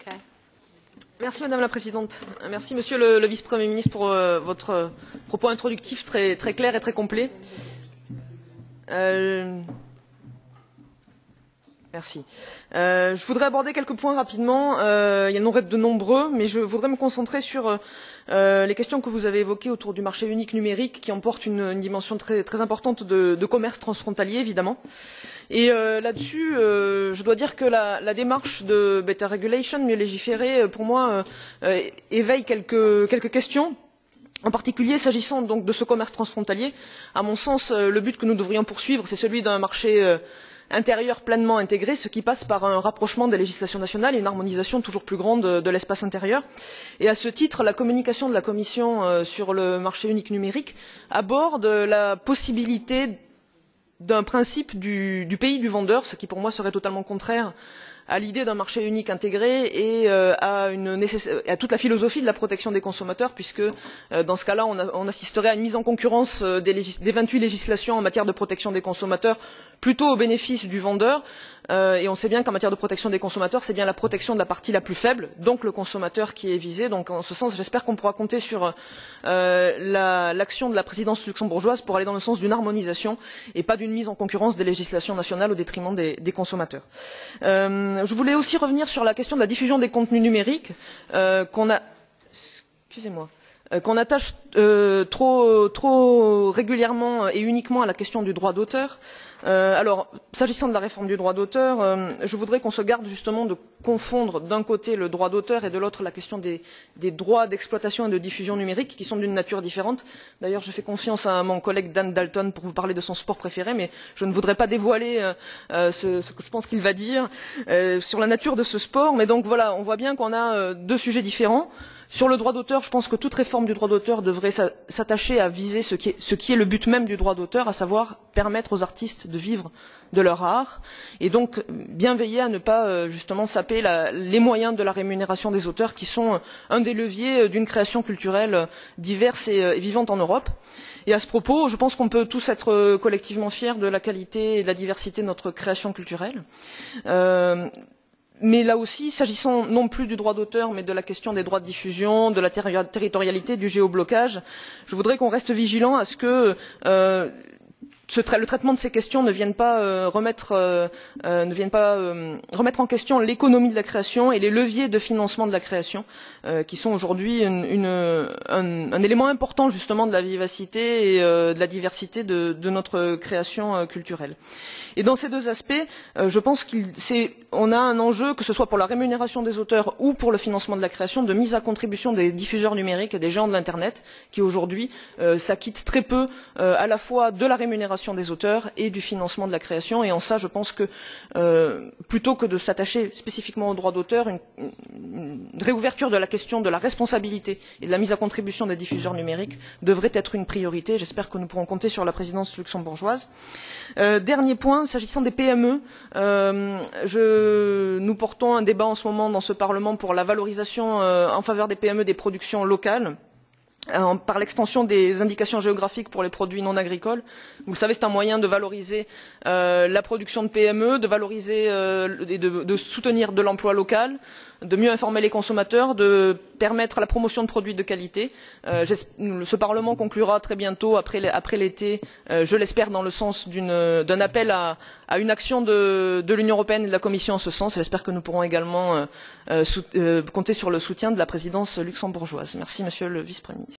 Okay. Merci Madame la Présidente. Merci Monsieur le Vice-Premier ministre pour votre propos introductif très clair et très complet. Merci. Je voudrais aborder quelques points rapidement. Il y en aurait de nombreux, mais je voudrais me concentrer sur les questions que vous avez évoquées autour du marché unique numérique, qui emporte une dimension très importante de commerce transfrontalier, évidemment. Et là-dessus, je dois dire que la démarche de Better Regulation, mieux légiférer, pour moi, éveille quelques questions. En particulier, s'agissant donc de ce commerce transfrontalier, à mon sens, le but que nous devrions poursuivre, c'est celui d'un marché intérieur pleinement intégré, ce qui passe par un rapprochement des législations nationales et une harmonisation toujours plus grande de l'espace intérieur. Et à ce titre, la communication de la Commission sur le marché unique numérique aborde la possibilité d'un principe du pays du vendeur, ce qui pour moi serait totalement contraire à l'idée d'un marché unique intégré et à toute la philosophie de la protection des consommateurs, puisque dans ce cas-là, on assisterait à une mise en concurrence des 28 législations en matière de protection des consommateurs, plutôt au bénéfice du vendeur. Et on sait bien qu'en matière de protection des consommateurs, c'est bien la protection de la partie la plus faible, donc le consommateur, qui est visé. Donc en ce sens, j'espère qu'on pourra compter sur l'action de la présidence luxembourgeoise pour aller dans le sens d'une harmonisation et pas d'une mise en concurrence des législations nationales au détriment des consommateurs. Je voulais aussi revenir sur la question de la diffusion des contenus numériques qu'on attache trop régulièrement et uniquement à la question du droit d'auteur. Alors, s'agissant de la réforme du droit d'auteur, je voudrais qu'on se garde justement de confondre d'un côté le droit d'auteur et de l'autre la question des droits d'exploitation et de diffusion numérique, qui sont d'une nature différente. D'ailleurs, je fais confiance à mon collègue Dan Dalton pour vous parler de son sport préféré, mais je ne voudrais pas dévoiler ce que je pense qu'il va dire sur la nature de ce sport. Mais donc voilà, on voit bien qu'on a deux sujets différents. Sur le droit d'auteur, je pense que toute réforme du droit d'auteur devrait s'attacher à viser ce qui est le but même du droit d'auteur, à savoir permettre aux artistes de vivre de leur art, et donc bien veiller à ne pas justement saper les moyens de la rémunération des auteurs, qui sont un des leviers d'une création culturelle diverse et vivante en Europe. Et à ce propos, je pense qu'on peut tous être collectivement fiers de la qualité et de la diversité de notre création culturelle. Mais là aussi, s'agissant non plus du droit d'auteur, mais de la question des droits de diffusion, de la territorialité, du géoblocage, je voudrais qu'on reste vigilant à ce que le traitement de ces questions ne vienne pas remettre en question l'économie de la création et les leviers de financement de la création, qui sont aujourd'hui un élément important justement de la vivacité et de la diversité de notre création culturelle. Et dans ces deux aspects, je pense qu'on a un enjeu, que ce soit pour la rémunération des auteurs ou pour le financement de la création, de mise à contribution des diffuseurs numériques et des géants de l'internet, qui aujourd'hui s'acquittent très peu à la fois de la rémunération des auteurs et du financement de la création. Et en ça, je pense que plutôt que de s'attacher spécifiquement au droit d'auteur, une réouverture de la question de la responsabilité et de la mise à contribution des diffuseurs numériques devrait être une priorité. J'espère que nous pourrons compter sur la présidence luxembourgeoise. Dernier point, s'agissant des PME, nous portons un débat en ce moment dans ce Parlement pour la valorisation en faveur des PME des productions locales, par l'extension des indications géographiques pour les produits non agricoles. Vous le savez, c'est un moyen de valoriser la production de PME, de valoriser et de soutenir de l'emploi local, de mieux informer les consommateurs, de permettre la promotion de produits de qualité. Ce Parlement conclura très bientôt, après l'été, je l'espère, dans le sens d'un appel à une action de l'Union européenne et de la Commission en ce sens. J'espère que nous pourrons également compter sur le soutien de la présidence luxembourgeoise. Merci, Monsieur le Vice-Premier ministre.